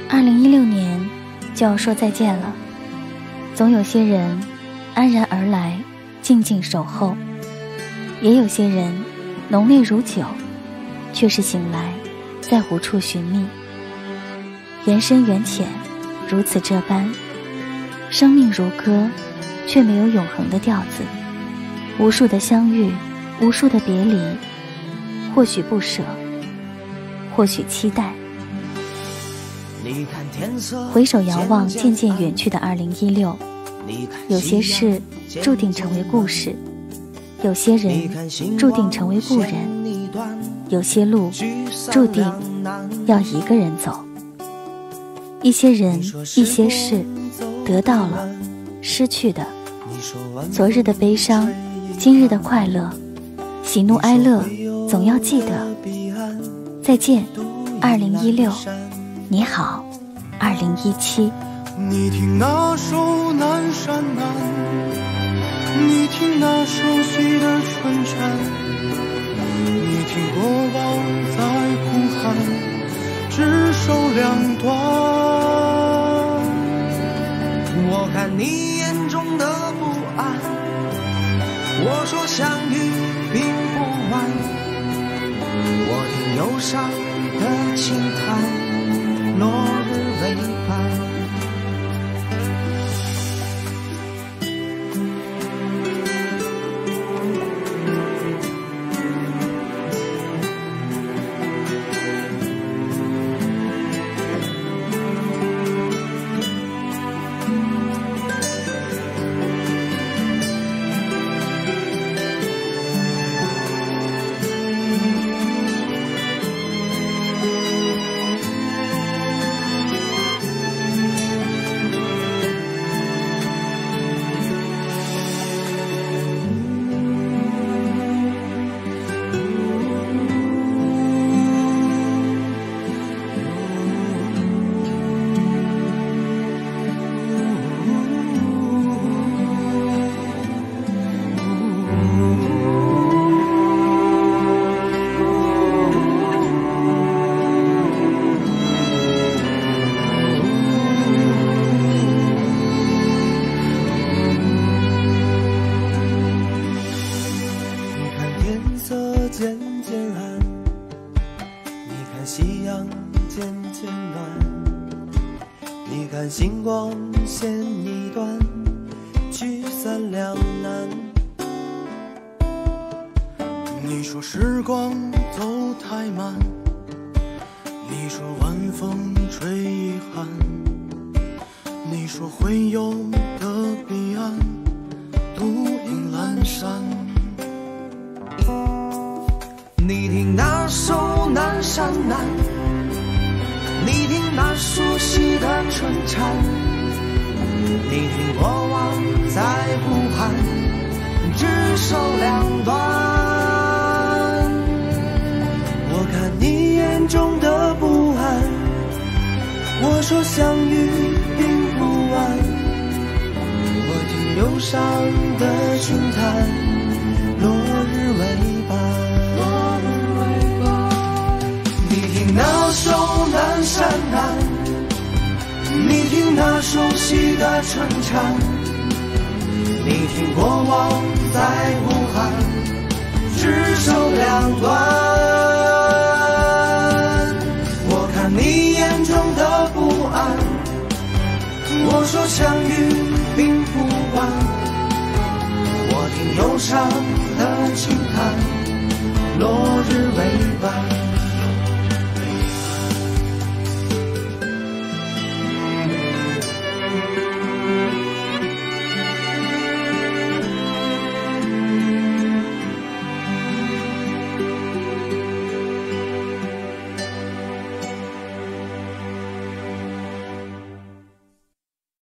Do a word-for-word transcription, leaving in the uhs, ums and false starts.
二零一六年就要说再见了，总有些人安然而来，静静守候，也有些人浓烈如酒，却是醒来在无处寻觅。缘深缘浅，如此这般，生命如歌，却没有永恒的调子。无数的相遇，无数的别离，或许不舍，或许期待。回首遥望渐渐远去的二零一六，有些事注定成为故事，有些人注定成为故人，有些路注定要一个人走。一些人，一些事，得到了，失去的，昨日的悲伤，今日的快乐，喜怒哀乐，总要记得。再见，二零一六，你好，二零一七。 你听那首南山南，你听那熟悉的春蝉，你听过往在呼喊，只手两端。我看你眼中的不安，我说相遇并不晚，我听忧伤的轻叹，落日为伴。渐渐暗，你看夕阳渐渐暖，你看星光线一段，聚散两难。你说时光走太慢，你说晚风吹遗憾，你说会有的彼岸，独影阑珊。你听那首南山南，你听那熟悉的春蝉，你听过往在呼喊，只手两端。我看你眼中的不安，我说相遇并不晚，我听忧伤的轻叹，落日为伴。那首南山南，你听那熟悉的春蝉，你听过往在呼喊，只手两端。我看你眼中的不安，我说相遇并不晚，我听忧伤的轻叹，落日为伴。